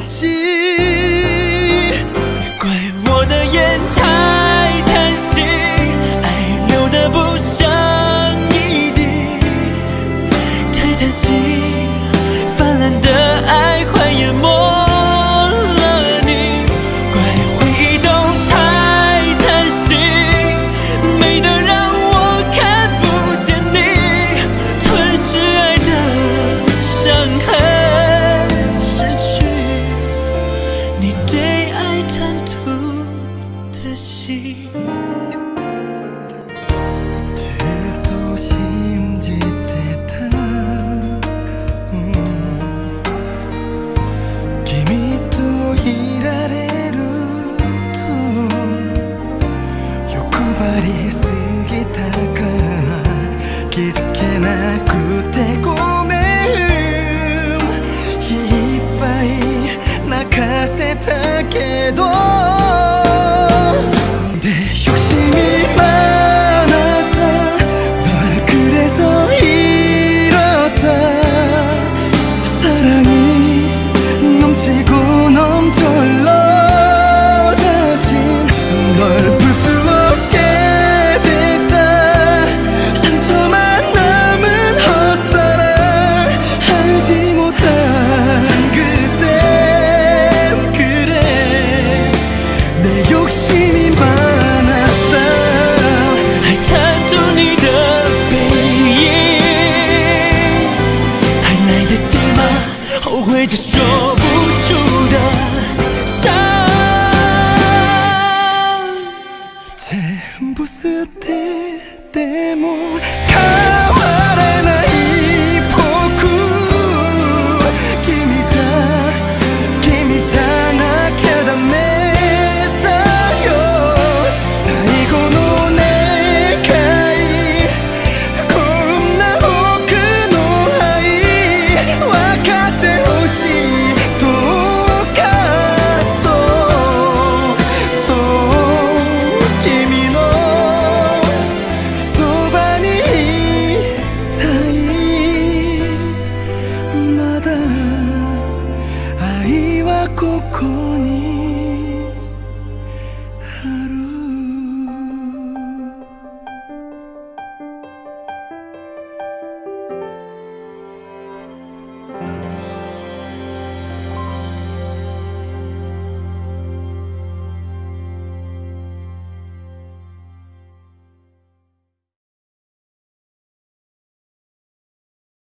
记。 怪我的眼太贪心，爱流得不剩一滴，太贪心，泛滥的爱快淹没了你。怪回忆都太贪心，美得让我看不见你，吞噬爱的伤痕，失去你对爱贪图的心。 ずっと信じてた、君といられると欲張りすぎたかな、気づけなくてごめん、いっぱい泣かせたけど내 욕심이 많았다, 널 그래서 잃었다. 사랑이 넘치고 넘쳐흘러 다신 널 볼 수 없게 됐다. 상처만 남은 헛사랑, 알지 못한 그땐 그래 내 욕심이 많았다. 还贪图你的背影，还来得及吗？后悔着说不出的伤。 전부捨てても変わらない僕、君じゃなきゃダメだよ。最後の願い、こんな僕の愛分かってほしい。どうかそう君のそばにいたい。まだ愛はここにある。